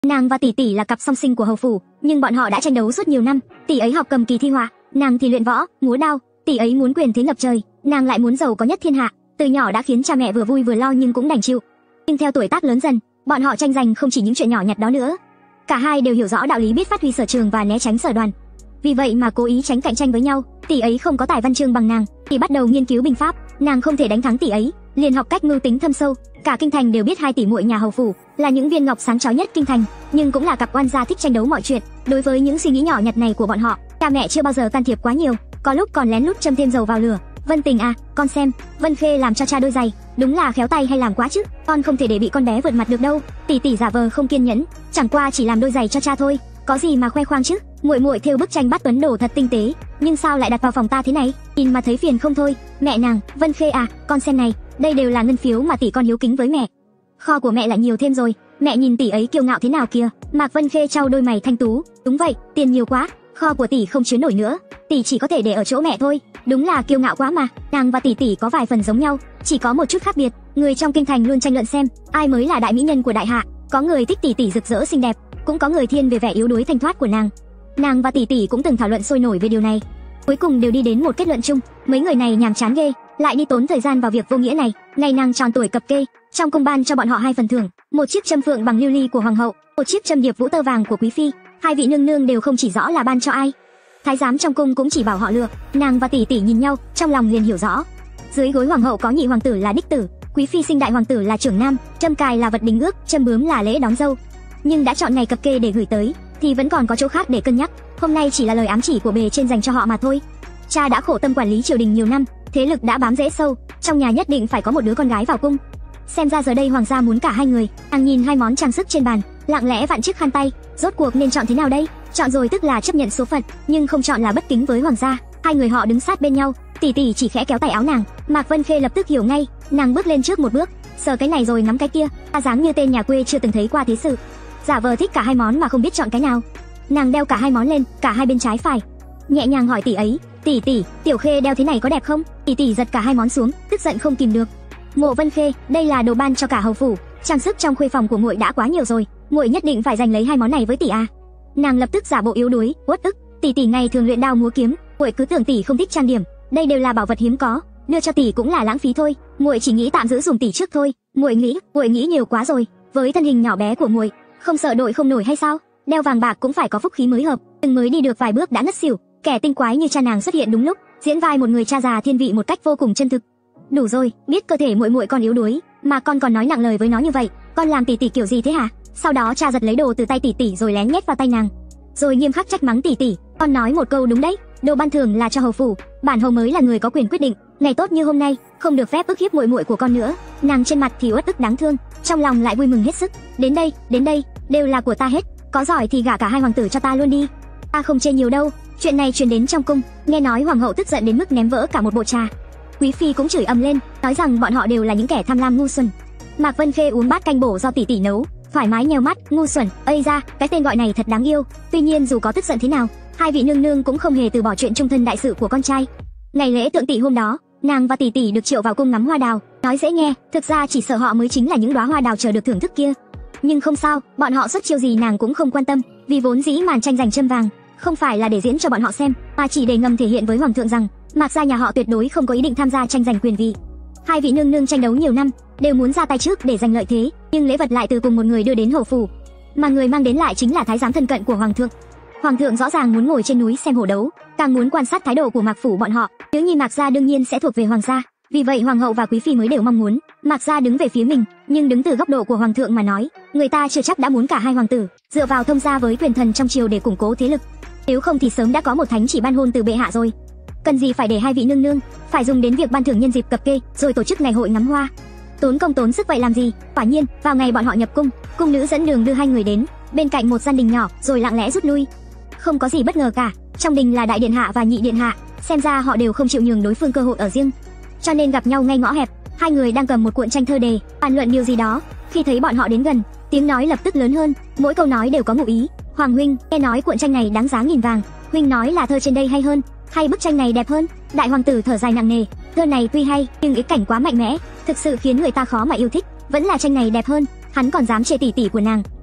Nàng và tỷ tỷ là cặp song sinh của hầu phủ, nhưng bọn họ đã tranh đấu suốt nhiều năm. Tỷ ấy học cầm kỳ thi họa, nàng thì luyện võ, múa đao. Tỷ ấy muốn quyền thế ngập trời, nàng lại muốn giàu có nhất thiên hạ. Từ nhỏ đã khiến cha mẹ vừa vui vừa lo nhưng cũng đành chịu. Nhưng theo tuổi tác lớn dần, bọn họ tranh giành không chỉ những chuyện nhỏ nhặt đó nữa. Cả hai đều hiểu rõ đạo lý biết phát huy sở trường và né tránh sở đoàn. Vì vậy mà cố ý tránh cạnh tranh với nhau. Tỷ ấy không có tài văn chương bằng nàng, thì bắt đầu nghiên cứu binh pháp. Nàng không thể đánh thắng tỷ ấy, liền học cách mưu tính thâm sâu. Cả kinh thành đều biết hai tỷ muội nhà hầu phủ là những viên ngọc sáng chói nhất kinh thành, nhưng cũng là cặp oan gia thích tranh đấu mọi chuyện. Đối với những suy nghĩ nhỏ nhặt này của bọn họ, cha mẹ chưa bao giờ can thiệp quá nhiều, có lúc còn lén lút châm thêm dầu vào lửa. Vân Tình à, con xem, Vân Khê làm cho cha đôi giày, đúng là khéo tay hay làm quá chứ, con không thể để bị con bé vượt mặt được đâu. Tỷ tỷ giả vờ không kiên nhẫn, chẳng qua chỉ làm đôi giày cho cha thôi, có gì mà khoe khoang chứ. Muội muội thêu bức tranh Bát Tuấn Đồ thật tinh tế, nhưng sao lại đặt vào phòng ta thế này, nhìn mà thấy phiền không thôi. Mẹ nàng, Vân Khê à, con xem này, đây đều là ngân phiếu mà tỷ con hiếu kính với mẹ. Kho của mẹ lại nhiều thêm rồi, mẹ nhìn tỷ ấy kiêu ngạo thế nào kìa. Mạc Vân Khê trao đôi mày thanh tú, đúng vậy, tiền nhiều quá, kho của tỷ không chứa nổi nữa, tỷ chỉ có thể để ở chỗ mẹ thôi. Đúng là kiêu ngạo quá mà. Nàng và tỷ tỷ có vài phần giống nhau, chỉ có một chút khác biệt. Người trong kinh thành luôn tranh luận xem ai mới là đại mỹ nhân của đại hạ. Có người thích tỷ tỷ rực rỡ xinh đẹp, cũng có người thiên về vẻ yếu đuối thanh thoát của nàng. Nàng và tỷ tỷ cũng từng thảo luận sôi nổi về điều này, cuối cùng đều đi đến một kết luận chung: mấy người này nhàm chán ghê, lại đi tốn thời gian vào việc vô nghĩa này. Ngày nàng tròn tuổi cập kê, trong cung ban cho bọn họ hai phần thưởng: một chiếc châm phượng bằng lưu ly của hoàng hậu, một chiếc châm điệp vũ tơ vàng của quý phi. Hai vị nương nương đều không chỉ rõ là ban cho ai. Thái giám trong cung cũng chỉ bảo họ lựa. Nàng và tỷ tỷ nhìn nhau, trong lòng liền hiểu rõ. Dưới gối hoàng hậu có nhị hoàng tử là đích tử, quý phi sinh đại hoàng tử là trưởng nam, châm cài là vật đính ước, châm bướm là lễ đón dâu. Nhưng đã chọn ngày cập kê để gửi tới, thì vẫn còn có chỗ khác để cân nhắc. Hôm nay chỉ là lời ám chỉ của bề trên dành cho họ mà thôi. Cha đã khổ tâm quản lý triều đình nhiều năm, thế lực đã bám rễ sâu, trong nhà nhất định phải có một đứa con gái vào cung. Xem ra giờ đây hoàng gia muốn cả hai người. Nàng nhìn hai món trang sức trên bàn, lặng lẽ vặn chiếc khăn tay. Rốt cuộc nên chọn thế nào đây? Chọn rồi tức là chấp nhận số phận, nhưng không chọn là bất kính với hoàng gia. Hai người họ đứng sát bên nhau, tỷ tỷ chỉ khẽ kéo tay áo nàng. Mạc Vân Khê lập tức hiểu ngay, nàng bước lên trước một bước, sờ cái này rồi ngắm cái kia, dáng như tên nhà quê chưa từng thấy qua thế sự, giả vờ thích cả hai món mà không biết chọn cái nào. Nàng đeo cả hai món lên, cả hai bên trái phải, nhẹ nhàng hỏi tỷ ấy: tỷ tỷ, Tiểu Khê đeo thế này có đẹp không? Tỷ tỷ giật cả hai món xuống, tức giận không kìm được. Mộ Vân Khê, đây là đồ ban cho cả hầu phủ, trang sức trong khuê phòng của muội đã quá nhiều rồi, muội nhất định phải giành lấy hai món này với tỷ à? Nàng lập tức giả bộ yếu đuối, uất ức: tỷ tỷ ngày thường luyện đao múa kiếm, muội cứ tưởng tỷ không thích trang điểm, đây đều là bảo vật hiếm có, đưa cho tỷ cũng là lãng phí thôi, muội chỉ nghĩ tạm giữ dùng tỷ trước thôi. Muội nghĩ nhiều quá rồi, với thân hình nhỏ bé của muội, không sợ đội không nổi hay sao? Đeo vàng bạc cũng phải có phúc khí mới hợp, từng mới đi được vài bước đã ngất xỉu. Kẻ tinh quái như cha nàng xuất hiện đúng lúc, diễn vai một người cha già thiên vị một cách vô cùng chân thực. Đủ rồi, biết cơ thể muội muội còn yếu đuối, mà con còn nói nặng lời với nó như vậy, con làm tỷ tỷ kiểu gì thế hả? Sau đó cha giật lấy đồ từ tay tỷ tỷ rồi lén nhét vào tay nàng, rồi nghiêm khắc trách mắng tỷ tỷ: con nói một câu đúng đấy, đồ ban thưởng là cho hầu phủ, bản hầu mới là người có quyền quyết định, ngày tốt như hôm nay không được phép ức hiếp muội muội của con nữa. Nàng trên mặt thì uất ức đáng thương, trong lòng lại vui mừng hết sức. Đến đây, đều là của ta hết, có giỏi thì gả cả hai hoàng tử cho ta luôn đi, ta không chê nhiều đâu. Chuyện này truyền đến trong cung, nghe nói hoàng hậu tức giận đến mức ném vỡ cả một bộ trà. Quý phi cũng chửi ầm lên, nói rằng bọn họ đều là những kẻ tham lam ngu xuẩn. Mạc Vân Khê uống bát canh bổ do tỷ tỷ nấu, thoải mái nheo mắt: ngu xuẩn, ây da, cái tên gọi này thật đáng yêu. Tuy nhiên dù có tức giận thế nào, hai vị nương nương cũng không hề từ bỏ chuyện trung thân đại sự của con trai. Ngày lễ tượng tỷ hôm đó, nàng và tỷ tỷ được triệu vào cung ngắm hoa đào. Nói dễ nghe, thực ra chỉ sợ họ mới chính là những đóa hoa đào chờ được thưởng thức kia. Nhưng không sao, bọn họ xuất chiêu gì nàng cũng không quan tâm, vì vốn dĩ màn tranh giành châm vàng không phải là để diễn cho bọn họ xem, mà chỉ để ngầm thể hiện với hoàng thượng rằng Mạc gia nhà họ tuyệt đối không có ý định tham gia tranh giành quyền vị. Hai vị nương nương tranh đấu nhiều năm, đều muốn ra tay trước để giành lợi thế, nhưng lễ vật lại từ cùng một người đưa đến hầu phủ, mà người mang đến lại chính là thái giám thân cận của hoàng thượng. Hoàng thượng rõ ràng muốn ngồi trên núi xem hổ đấu, càng muốn quan sát thái độ của Mạc phủ bọn họ. Nếu như Mạc gia đương nhiên sẽ thuộc về hoàng gia, vì vậy hoàng hậu và quý phi mới đều mong muốn Mạc gia đứng về phía mình. Nhưng đứng từ góc độ của hoàng thượng mà nói, người ta chưa chắc đã muốn cả hai hoàng tử dựa vào thông gia với quyền thần trong triều để củng cố thế lực. Nếu không thì sớm đã có một thánh chỉ ban hôn từ bệ hạ rồi. Cần gì phải để hai vị nương nương phải dùng đến việc ban thưởng nhân dịp cập kê rồi tổ chức ngày hội ngắm hoa, tốn công tốn sức vậy làm gì? Quả nhiên, vào ngày bọn họ nhập cung, cung nữ dẫn đường đưa hai người đến bên cạnh một gian đình nhỏ rồi lặng lẽ rút lui. Không có gì bất ngờ cả, trong đình là đại điện hạ và nhị điện hạ, xem ra họ đều không chịu nhường đối phương cơ hội ở riêng, cho nên gặp nhau ngay ngõ hẹp. Hai người đang cầm một cuộn tranh thơ đề bàn luận điều gì đó, khi thấy bọn họ đến gần, tiếng nói lập tức lớn hơn, mỗi câu nói đều có ngụ ý. Hoàng huynh, nghe nói cuộn tranh này đáng giá nghìn vàng, huynh nói là thơ trên đây hay hơn, hay bức tranh này đẹp hơn? Đại hoàng tử thở dài nặng nề: thơ này tuy hay, nhưng ý cảnh quá mạnh mẽ, thực sự khiến người ta khó mà yêu thích, vẫn là tranh này đẹp hơn. Hắn còn dám chê tỷ tỷ của nàng,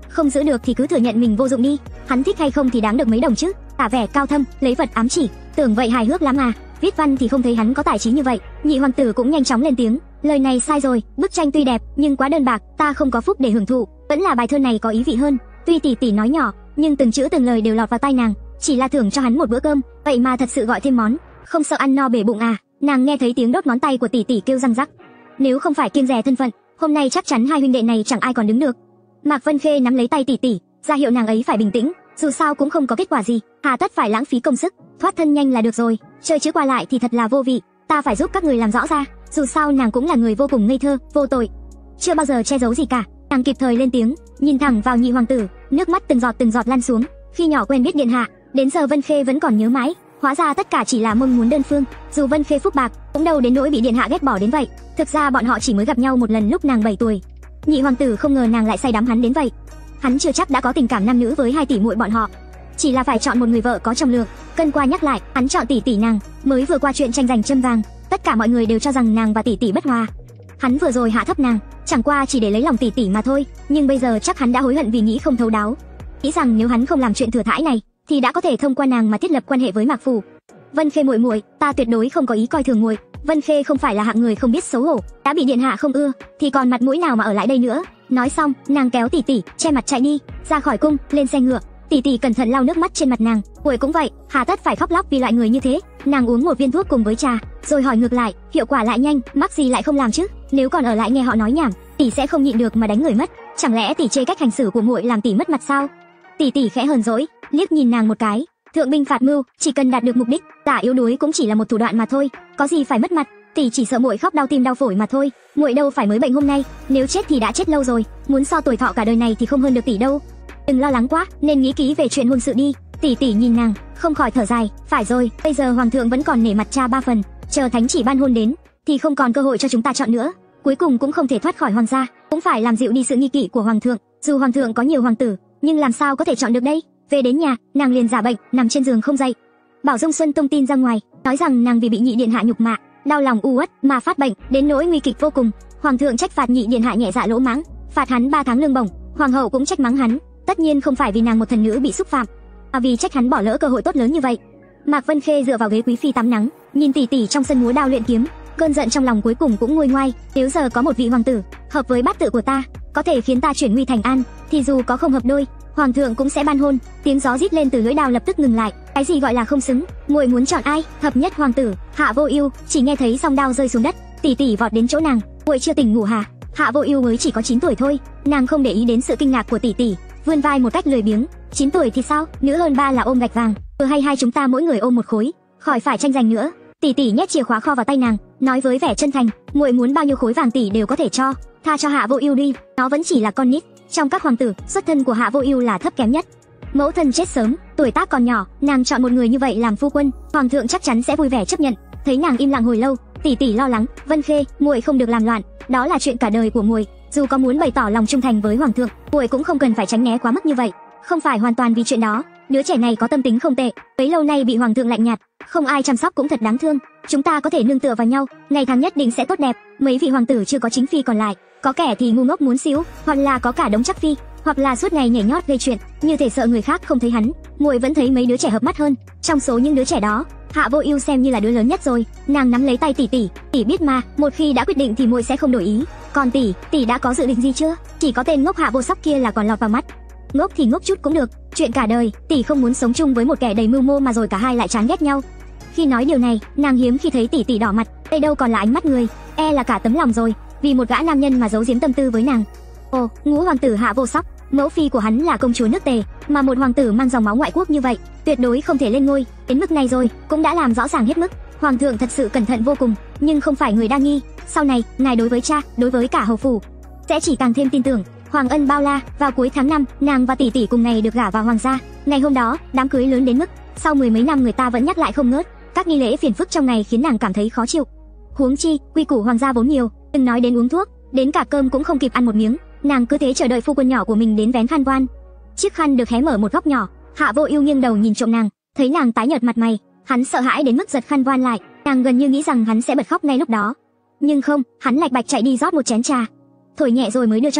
không giữ được thì cứ thừa nhận mình vô dụng đi. Hắn thích hay không thì đáng được mấy đồng chứ. Tả vẻ cao thâm, lấy vật ám chỉ, tưởng vậy hài hước lắm à. Viết văn thì không thấy hắn có tài trí như vậy. Nhị hoàng tử cũng nhanh chóng lên tiếng, lời này sai rồi, bức tranh tuy đẹp nhưng quá đơn bạc, ta không có phúc để hưởng thụ, vẫn là bài thơ này có ý vị hơn. Tuy tỷ tỷ nói nhỏ, nhưng từng chữ từng lời đều lọt vào tai nàng. Chỉ là thưởng cho hắn một bữa cơm, vậy mà thật sự gọi thêm món, không sợ ăn no bể bụng à? Nàng nghe thấy tiếng đốt ngón tay của tỷ tỷ kêu răng rắc. Nếu không phải kiêng dè thân phận, hôm nay chắc chắn hai huynh đệ này chẳng ai còn đứng được. Mạc Vân Khê nắm lấy tay tỷ tỷ, ra hiệu nàng ấy phải bình tĩnh, dù sao cũng không có kết quả gì, hà tất phải lãng phí công sức, thoát thân nhanh là được rồi, chơi chữ qua lại thì thật là vô vị, ta phải giúp các người làm rõ ra, dù sao nàng cũng là người vô cùng ngây thơ, vô tội, chưa bao giờ che giấu gì cả. Nàng kịp thời lên tiếng, nhìn thẳng vào nhị hoàng tử, nước mắt từng giọt lăn xuống. Khi nhỏ quen biết điện hạ, đến giờ Vân Khê vẫn còn nhớ mãi, hóa ra tất cả chỉ là mong muốn đơn phương, dù Vân Khê phúc bạc, cũng đâu đến nỗi bị điện hạ ghét bỏ đến vậy. Thực ra bọn họ chỉ mới gặp nhau một lần lúc nàng 7 tuổi. Nhị hoàng tử không ngờ nàng lại say đắm hắn đến vậy. Hắn chưa chắc đã có tình cảm nam nữ với hai tỷ muội bọn họ, chỉ là phải chọn một người vợ có trọng lượng. Cân qua nhắc lại, hắn chọn tỷ tỷ nàng. Mới vừa qua chuyện tranh giành châm vàng, tất cả mọi người đều cho rằng nàng và tỷ tỷ bất hòa. Hắn vừa rồi hạ thấp nàng, chẳng qua chỉ để lấy lòng tỷ tỷ mà thôi, nhưng bây giờ chắc hắn đã hối hận vì nghĩ không thấu đáo. Nghĩ rằng nếu hắn không làm chuyện thừa thãi này, thì đã có thể thông qua nàng mà thiết lập quan hệ với Mạc phủ. Vân Khê muội muội, ta tuyệt đối không có ý coi thường muội. Vân Khê không phải là hạng người không biết xấu hổ, đã bị điện hạ không ưa, thì còn mặt mũi nào mà ở lại đây nữa. Nói xong, nàng kéo tỷ tỷ che mặt chạy đi, ra khỏi cung, lên xe ngựa. Tỷ tỷ cẩn thận lau nước mắt trên mặt nàng, muội cũng vậy, hà tất phải khóc lóc vì loại người như thế. Nàng uống một viên thuốc cùng với trà, rồi hỏi ngược lại, hiệu quả lại nhanh, mắc gì lại không làm chứ? Nếu còn ở lại nghe họ nói nhảm, tỷ sẽ không nhịn được mà đánh người mất. Chẳng lẽ tỷ chê cách hành xử của muội làm tỷ mất mặt sao? Tỷ tỷ khẽ hờn dỗi, liếc nhìn nàng một cái. Thượng binh phạt mưu, chỉ cần đạt được mục đích, tả yếu đuối cũng chỉ là một thủ đoạn mà thôi, có gì phải mất mặt. Tỷ chỉ sợ muội khóc đau tim đau phổi mà thôi, muội đâu phải mới bệnh hôm nay, nếu chết thì đã chết lâu rồi, muốn so tuổi thọ cả đời này thì không hơn được tỷ đâu. Đừng lo lắng quá, nên nghĩ kỹ về chuyện hôn sự đi. Tỷ tỷ nhìn nàng, không khỏi thở dài, phải rồi, bây giờ hoàng thượng vẫn còn nể mặt cha 3 phần, chờ thánh chỉ ban hôn đến thì không còn cơ hội cho chúng ta chọn nữa, cuối cùng cũng không thể thoát khỏi hoàng gia, cũng phải làm dịu đi sự nghi kỵ của hoàng thượng. Dù hoàng thượng có nhiều hoàng tử, nhưng làm sao có thể chọn được đây? Về đến nhà, nàng liền giả bệnh, nằm trên giường không dậy. Bảo Dung Xuân tung tin ra ngoài, nói rằng nàng vì bị nhị điện hạ nhục mạ, đau lòng u uất mà phát bệnh, đến nỗi nguy kịch vô cùng. Hoàng thượng trách phạt nhị điện hạ nhẹ dạ lỗ mãng, phạt hắn 3 tháng lương bổng. Hoàng hậu cũng trách mắng hắn, tất nhiên không phải vì nàng một thần nữ bị xúc phạm, mà vì trách hắn bỏ lỡ cơ hội tốt lớn như vậy. Mạc Vân Khê dựa vào ghế quý phi tắm nắng, nhìn tỷ tỷ trong sân múa đao luyện kiếm, cơn giận trong lòng cuối cùng cũng nguôi ngoai. Nếu giờ có một vị hoàng tử hợp với bát tự của ta, có thể khiến ta chuyển nguy thành an, thì dù có không hợp đôi, hoàng thượng cũng sẽ ban hôn. Tiếng gió rít lên từ lưỡi đao lập tức ngừng lại. Cái gì gọi là không xứng? Muội muốn chọn ai? Thập nhất hoàng tử Hạ Vô Ưu. Chỉ nghe thấy song đao rơi xuống đất, tỷ tỷ vọt đến chỗ nàng. Muội chưa tỉnh ngủ hả? Hạ Vô Ưu mới chỉ có 9 tuổi thôi. Nàng không để ý đến sự kinh ngạc của tỷ tỷ, vươn vai một cách lười biếng. 9 tuổi thì sao? Nữ hơn 3 là ôm gạch vàng, vừa hay hai chúng ta mỗi người ôm một khối, khỏi phải tranh giành nữa. Tỷ tỷ nhét chìa khóa kho vào tay nàng, nói với vẻ chân thành, muội muốn bao nhiêu khối vàng tỷ đều có thể cho, tha cho Hạ Vô Ưu đi, nó vẫn chỉ là con nít. Trong các hoàng tử, xuất thân của Hạ Vô Ưu là thấp kém nhất. Mẫu thân chết sớm, tuổi tác còn nhỏ, nàng chọn một người như vậy làm phu quân, hoàng thượng chắc chắn sẽ vui vẻ chấp nhận. Thấy nàng im lặng hồi lâu, tỷ tỷ lo lắng, Vân Khê, muội không được làm loạn, đó là chuyện cả đời của muội. Dù có muốn bày tỏ lòng trung thành với hoàng thượng, muội cũng không cần phải tránh né quá mức như vậy. Không phải hoàn toàn vì chuyện đó, đứa trẻ này có tâm tính không tệ, bấy lâu nay bị hoàng thượng lạnh nhạt, không ai chăm sóc cũng thật đáng thương. Chúng ta có thể nương tựa vào nhau, ngày tháng nhất định sẽ tốt đẹp. Mấy vị hoàng tử chưa có chính phi còn lại, có kẻ thì ngu ngốc muốn xíu, hoặc là có cả đống chắc phi, hoặc là suốt ngày nhảy nhót gây chuyện, như thể sợ người khác không thấy hắn. Muội vẫn thấy mấy đứa trẻ hợp mắt hơn. Trong số những đứa trẻ đó, Hạ Vô Ưu xem như là đứa lớn nhất rồi. Nàng nắm lấy tay tỷ tỷ, tỷ biết mà, một khi đã quyết định thì muội sẽ không đổi ý. Còn tỷ đã có dự định gì chưa? Chỉ có tên ngốc Hạ Vô Sắc kia là còn lọt vào mắt. Ngốc thì ngốc chút cũng được, chuyện cả đời, tỷ không muốn sống chung với một kẻ đầy mưu mô mà rồi cả hai lại chán ghét nhau. Khi nói điều này, nàng hiếm khi thấy tỷ tỷ đỏ mặt, đây đâu còn là ánh mắt người, e là cả tấm lòng rồi, vì một gã nam nhân mà giấu giếm tâm tư với nàng. Ồ, ngũ hoàng tử Hạ Vô Sắc, mẫu phi của hắn là công chúa nước Tề, mà một hoàng tử mang dòng máu ngoại quốc như vậy, tuyệt đối không thể lên ngôi. Đến mức này rồi, cũng đã làm rõ ràng hết mức. Hoàng thượng thật sự cẩn thận vô cùng, nhưng không phải người đa nghi. Sau này, ngài đối với cha, đối với cả hầu phủ, sẽ chỉ càng thêm tin tưởng. Hoàng ân bao la. Vào cuối tháng 5, nàng và tỷ tỷ cùng ngày được gả vào hoàng gia. Ngày hôm đó, đám cưới lớn đến mức sau 10 mấy năm người ta vẫn nhắc lại không ngớt. Các nghi lễ phiền phức trong này khiến nàng cảm thấy khó chịu. Huống chi, quy củ hoàng gia vốn nhiều, đừng nói đến uống thuốc, đến cả cơm cũng không kịp ăn một miếng. Nàng cứ thế chờ đợi phu quân nhỏ của mình đến vén khăn voan. Chiếc khăn được hé mở một góc nhỏ, Hạ Vô Ưu nghiêng đầu nhìn trộm nàng, thấy nàng tái nhợt mặt mày, hắn sợ hãi đến mức giật khăn voan lại. Nàng gần như nghĩ rằng hắn sẽ bật khóc ngay lúc đó, nhưng không, hắn lạch bạch chạy đi rót một chén trà, thổi nhẹ rồi mới đưa cho nàng.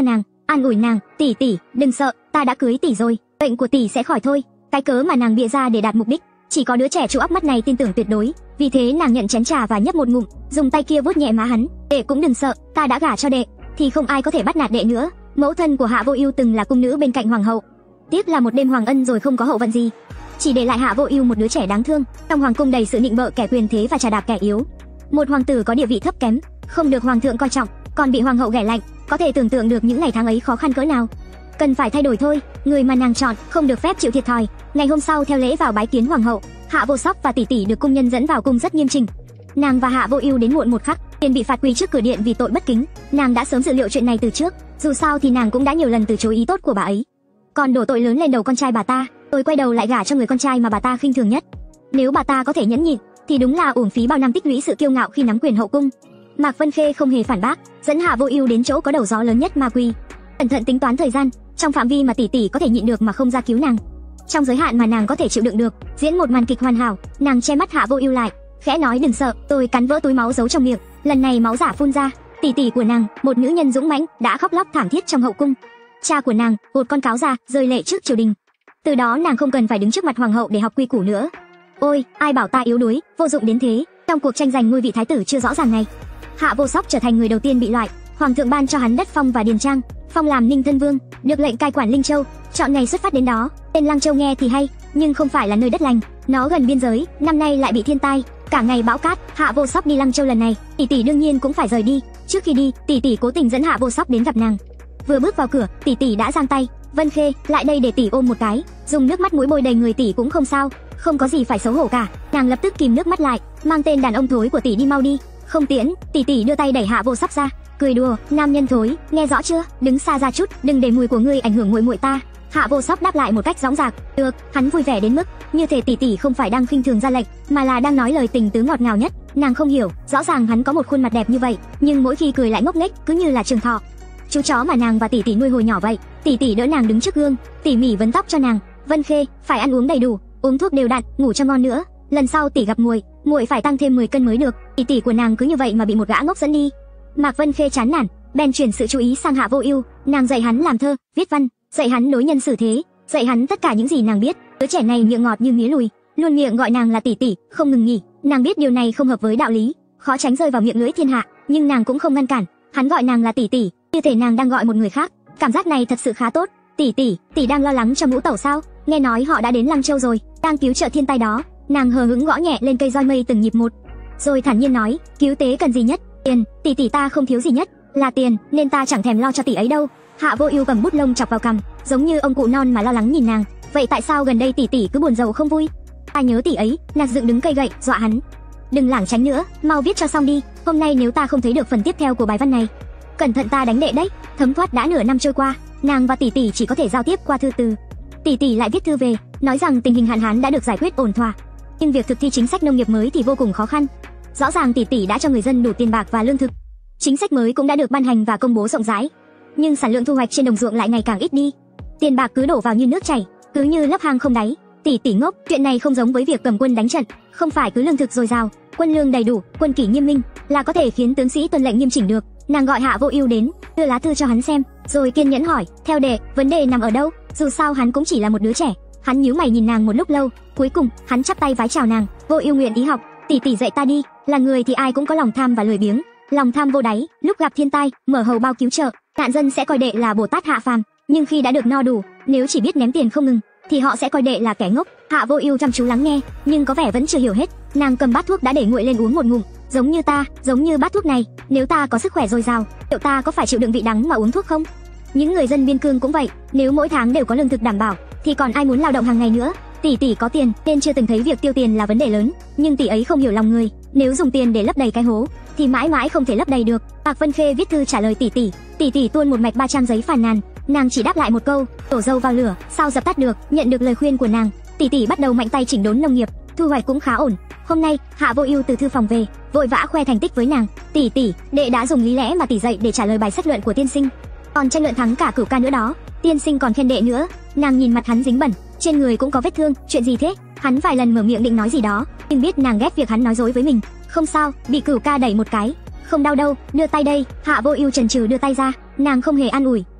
an ủi nàng, tỷ, đừng sợ, ta đã cưới tỷ rồi, bệnh của tỷ sẽ khỏi thôi. Cái cớ mà nàng bịa ra để đạt mục đích, chỉ có đứa trẻ trụ óc mắt này tin tưởng tuyệt đối. Vì thế nàng nhận chén trà và nhấp một ngụm, dùng tay kia vuốt nhẹ má hắn. Đệ cũng đừng sợ, ta đã gả cho đệ, thì không ai có thể bắt nạt đệ nữa. Mẫu thân của Hạ Vô Ưu từng là cung nữ bên cạnh hoàng hậu, tiếc là một đêm hoàng ân rồi không có hậu vận gì, chỉ để lại Hạ Vô Ưu một đứa trẻ đáng thương. Trong hoàng cung đầy sự nịnh bợ kẻ quyền thế và trà đạp kẻ yếu. Một hoàng tử có địa vị thấp kém, không được hoàng thượng coi trọng, còn bị hoàng hậu ghẻ lạnh, có thể tưởng tượng được những ngày tháng ấy khó khăn cỡ nào. Cần phải thay đổi thôi, người mà nàng chọn không được phép chịu thiệt thòi. Ngày hôm sau theo lễ vào bái kiến hoàng hậu, Hạ Vô Sóc và tỷ được cung nhân dẫn vào cung rất nghiêm chỉnh. Nàng và Hạ Vô Ưu đến muộn một khắc, liền bị phạt quỳ trước cửa điện vì tội bất kính. Nàng đã sớm dự liệu chuyện này từ trước, dù sao thì nàng cũng đã nhiều lần từ chối ý tốt của bà ấy. Còn đổ tội lớn lên đầu con trai bà ta, tôi quay đầu lại gả cho người con trai mà bà ta khinh thường nhất. Nếu bà ta có thể nhẫn nhịn, thì đúng là uổng phí bao năm tích lũy sự kiêu ngạo khi nắm quyền hậu cung. Mạc Vân Khê không hề phản bác, dẫn Hạ Vô Ưu đến chỗ có đầu gió lớn nhất Ma Quỳ, cẩn thận tính toán thời gian, trong phạm vi mà tỷ có thể nhịn được mà không ra cứu nàng, trong giới hạn mà nàng có thể chịu đựng được, diễn một màn kịch hoàn hảo. Nàng che mắt Hạ Vô Ưu lại, khẽ nói đừng sợ, tôi cắn vỡ túi máu giấu trong miệng, lần này máu giả phun ra. Tỷ của nàng, một nữ nhân dũng mãnh, đã khóc lóc thảm thiết trong hậu cung. Cha của nàng, một con cáo già, rơi lệ trước triều đình. Từ đó nàng không cần phải đứng trước mặt hoàng hậu để học quy củ nữa. Ôi, ai bảo ta yếu đuối, vô dụng đến thế. Trong cuộc tranh giành ngôi vị thái tử chưa rõ ràng này, Hạ Vô Sóc trở thành người đầu tiên bị loại. Hoàng thượng ban cho hắn đất phong và điền trang, phong làm Ninh Thân Vương, được lệnh cai quản Linh Châu. Chọn ngày xuất phát đến đó. Tên Lăng Châu nghe thì hay, nhưng không phải là nơi đất lành, nó gần biên giới, năm nay lại bị thiên tai, cả ngày bão cát. Hạ Vô Sóc đi Lăng Châu lần này, tỷ đương nhiên cũng phải rời đi. Trước khi đi, tỷ cố tình dẫn Hạ Vô Sóc đến gặp nàng. Vừa bước vào cửa, tỷ đã giang tay, Vân Khê, lại đây để tỷ ôm một cái. Dùng nước mắt mũi bôi đầy người tỷ cũng không sao, không có gì phải xấu hổ cả. Nàng lập tức kìm nước mắt lại, mang tên đàn ông thối của tỷ đi mau đi, không tiễn. Tỷ đưa tay đẩy Hạ Vô Sóc ra, cười đùa, nam nhân thối, nghe rõ chưa, đứng xa ra chút, đừng để mùi của ngươi ảnh hưởng muội ta. Hạ Vô Sóc đáp lại một cách dõng dạc, được. Hắn vui vẻ đến mức như thể tỷ không phải đang khinh thường ra lệnh, mà là đang nói lời tình tứ ngọt ngào nhất. Nàng không hiểu, rõ ràng hắn có một khuôn mặt đẹp như vậy, nhưng mỗi khi cười lại ngốc nghếch, cứ như là Trường Thọ, chú chó mà nàng và tỷ nuôi hồi nhỏ vậy. Tỷ đỡ nàng đứng trước gương, tỉ mỉ vấn tóc cho nàng. Vân Khê, phải ăn uống đầy đủ, uống thuốc đều đặn, ngủ cho ngon nữa. Lần sau tỷ gặp muội phải tăng thêm 10 cân mới được. Tỷ của nàng cứ như vậy mà bị một gã ngốc dẫn đi. Mạc Vân Khê chán nản, bèn chuyển sự chú ý sang Hạ Vô Ưu. Nàng dạy hắn làm thơ, viết văn, dạy hắn đối nhân xử thế, dạy hắn tất cả những gì nàng biết. Đứa trẻ này miệng ngọt như mía lùi, luôn miệng gọi nàng là tỷ, không ngừng nghỉ. Nàng biết điều này không hợp với đạo lý, khó tránh rơi vào miệng lưỡi thiên hạ, nhưng nàng cũng không ngăn cản. Hắn gọi nàng là tỷ, như thể nàng đang gọi một người khác. Cảm giác này thật sự khá tốt. Tỷ đang lo lắng cho Ngũ Tẩu sao? Nghe nói họ đã đến Lăng Châu rồi, đang cứu trợ thiên tai đó. Nàng hờ hững gõ nhẹ lên cây roi mây từng nhịp một, rồi thản nhiên nói, cứu tế cần gì nhất? Tiền. Tỷ ta không thiếu gì nhất là tiền, nên ta chẳng thèm lo cho tỷ ấy đâu. Hạ Vô Ưu cầm bút lông chọc vào cằm, giống như ông cụ non mà lo lắng nhìn nàng. Vậy tại sao gần đây tỷ cứ buồn rầu không vui? Ta nhớ tỷ ấy. Nàng dựng đứng cây gậy dọa hắn, đừng lảng tránh nữa, mau viết cho xong đi. Hôm nay nếu ta không thấy được phần tiếp theo của bài văn này, cẩn thận ta đánh đệ đấy. Thấm thoát đã nửa năm trôi qua, nàng và tỷ chỉ có thể giao tiếp qua thư từ. Tỷ lại viết thư về, nói rằng tình hình hạn hán đã được giải quyết ổn thỏa, nhưng việc thực thi chính sách nông nghiệp mới thì vô cùng khó khăn. Rõ ràng tỷ đã cho người dân đủ tiền bạc và lương thực, chính sách mới cũng đã được ban hành và công bố rộng rãi, nhưng sản lượng thu hoạch trên đồng ruộng lại ngày càng ít đi. Tiền bạc cứ đổ vào như nước chảy, cứ như lấp hang không đáy. Tỷ ngốc, chuyện này không giống với việc cầm quân đánh trận, không phải cứ lương thực dồi dào, quân lương đầy đủ, quân kỷ nghiêm minh là có thể khiến tướng sĩ tuân lệnh nghiêm chỉnh được. Nàng gọi Hạ Vô Ưu đến, đưa lá thư cho hắn xem, rồi kiên nhẫn hỏi, theo đệ, vấn đề nằm ở đâu? Dù sao hắn cũng chỉ là một đứa trẻ. Hắn nhíu mày nhìn nàng một lúc lâu, cuối cùng hắn chắp tay vái chào nàng, Vô Ưu nguyện ý học, tỷ dạy ta đi. Là người thì ai cũng có lòng tham và lười biếng, lòng tham vô đáy, lúc gặp thiên tai, mở hầu bao cứu trợ, nạn dân sẽ coi đệ là Bồ Tát hạ phàm, nhưng khi đã được no đủ, nếu chỉ biết ném tiền không ngừng, thì họ sẽ coi đệ là kẻ ngốc. Hạ Vô Ưu chăm chú lắng nghe, nhưng có vẻ vẫn chưa hiểu hết. Nàng cầm bát thuốc đã để nguội lên uống một ngụm, giống như bát thuốc này, nếu ta có sức khỏe dồi dào, liệu ta có phải chịu đựng vị đắng mà uống thuốc không? Những người dân biên cương cũng vậy, nếu mỗi tháng đều có lương thực đảm bảo, thì còn ai muốn lao động hàng ngày nữa. Tỷ có tiền nên chưa từng thấy việc tiêu tiền là vấn đề lớn, nhưng tỷ ấy không hiểu lòng người, nếu dùng tiền để lấp đầy cái hố thì mãi mãi không thể lấp đầy được. Mạc Vân Khê viết thư trả lời tỷ tuôn một mạch 300 giấy phàn nàn. Nàng chỉ đáp lại một câu, đổ dầu vào lửa sao dập tắt được. Nhận được lời khuyên của nàng, tỷ bắt đầu mạnh tay chỉnh đốn nông nghiệp, thu hoạch cũng khá ổn. Hôm nay Hạ Vô Ưu từ thư phòng về, vội vã khoe thành tích với nàng. Tỷ, đệ đã dùng lý lẽ mà tỷ dạy để trả lời bài sách luận của tiên sinh, còn tranh luận thắng cả cửu ca nữa đó. Tiên sinh còn khen đệ nữa. Nàng nhìn mặt hắn dính bẩn, trên người cũng có vết thương, chuyện gì thế? Hắn vài lần mở miệng định nói gì đó, nhưng biết nàng ghét việc hắn nói dối với mình. Không sao, bị cửu ca đẩy một cái, không đau đâu, đưa tay đây. Hạ Vô Ưu chần chừ đưa tay ra, nàng không hề an ủi,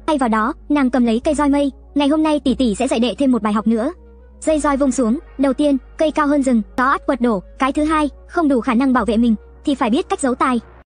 Thay vào đó, nàng cầm lấy cây roi mây, ngày hôm nay tỷ tỷ sẽ dạy đệ thêm một bài học nữa. Dây roi vung xuống, đầu tiên, cây cao hơn rừng, có ắt quật đổ, cái thứ hai, không đủ khả năng bảo vệ mình thì phải biết cách giấu tài.